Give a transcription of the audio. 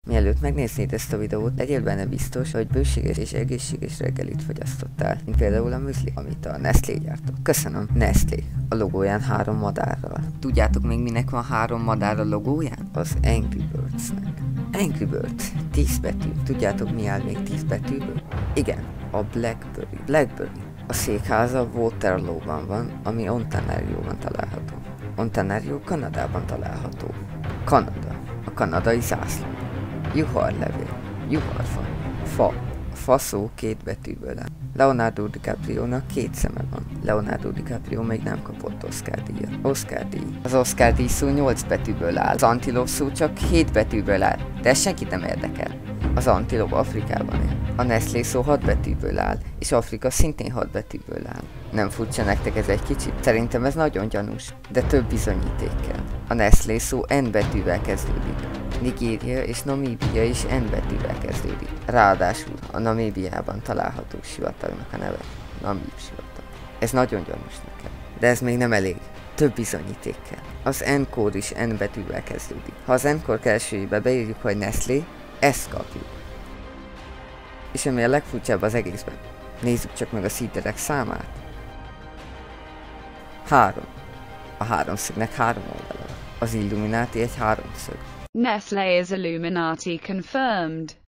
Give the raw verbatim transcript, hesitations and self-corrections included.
Mielőtt megnéznéd ezt a videót, legyél benne biztos, hogy bőséges és egészséges reggelit fogyasztottál, mint például a müzli, amit a Nestlé gyártott. Köszönöm, Nestlé, a logóján három madárral. Tudjátok még minek van három madár a logóján? Az Angry Birds-nek. Angry Birds, tíz betű. Tudjátok mi áll még tíz betűből? Igen, a Blackberry. Blackberry. A székháza Waterloo-ban van, ami Ontario-ban található. Ontario Kanadában található. Kanada. A kanadai zászló. Juharlevél, juharfa, fa. A fa szó két betűből áll. Leonardo DiCaprio-nak két szeme van. Leonardo DiCaprio még nem kapott Oscar-díjat. Oscar-díj. Az Oscar-díj szó nyolc betűből áll. Az antilop szó csak hét betűből áll, de ez senkit nem érdekel. Az antilop Afrikában él. A Nestlé szó hat betűből áll, és Afrika szintén hat betűből áll. Nem furcsa nektek ez egy kicsit? Szerintem ez nagyon gyanús, de több bizonyíték kell. A Nestlé szó N betűvel kezdődik. Nigéria és Namíbia is N betűvel kezdődik. Ráadásul a Namíbiában található sivatagnak a neve Namib sivatag. Ez nagyon gyanús nekem. De ez még nem elég. Több bizonyíték kell. Az N-kód is N betűvel kezdődik. Ha az N-kód elsőjébe beírjuk, hogy Nestlé, ezt kapjuk. És ami a legfurcsább az egészben, nézzük csak meg a szíterek számát. Három. A háromszögnek három oldala. Az Illuminati egy háromszög. Nestlé is Illuminati confirmed.